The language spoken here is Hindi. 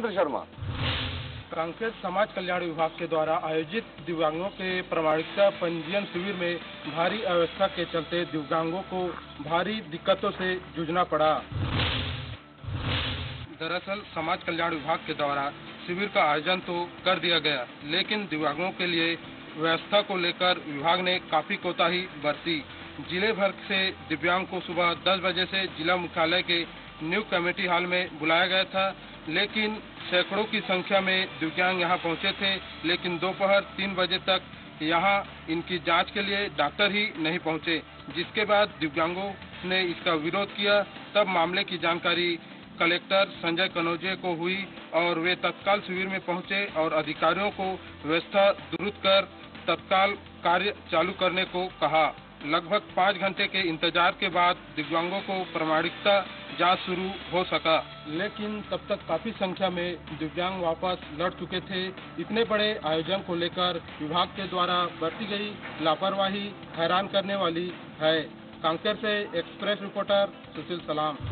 शर्मा। कांकेर समाज कल्याण विभाग के द्वारा आयोजित दिव्यांगों के प्रमाणिकता पंजीयन शिविर में भारी अव्यवस्था के चलते दिव्यांगों को भारी दिक्कतों से जूझना पड़ा। दरअसल समाज कल्याण विभाग के द्वारा शिविर का आयोजन तो कर दिया गया, लेकिन दिव्यांगों के लिए व्यवस्था को लेकर विभाग ने काफी कोताही बरती। जिले भर से दिव्यांग को सुबह 10 बजे से जिला मुख्यालय के न्यू कमेटी हॉल में बुलाया गया था, लेकिन सैकड़ों की संख्या में दिव्यांग यहां पहुंचे थे, लेकिन दोपहर 3 बजे तक यहां इनकी जांच के लिए डॉक्टर ही नहीं पहुंचे, जिसके बाद दिव्यांगों ने इसका विरोध किया। तब मामले की जानकारी कलेक्टर संजय कनौजिया को हुई और वे तत्काल शिविर में पहुंचे और अधिकारियों को व्यवस्था दुरुस्त कर तत्काल कार्य चालू करने को कहा। लगभग 5 घंटे के इंतजार के बाद दिव्यांगों को प्रमाणिकता जांच शुरू हो सका, लेकिन तब तक काफी संख्या में दिव्यांग वापस लौट चुके थे। इतने बड़े आयोजन को लेकर विभाग के द्वारा बरती गई लापरवाही हैरान करने वाली है। कांकेर से एक्सप्रेस रिपोर्टर सुशील सलाम।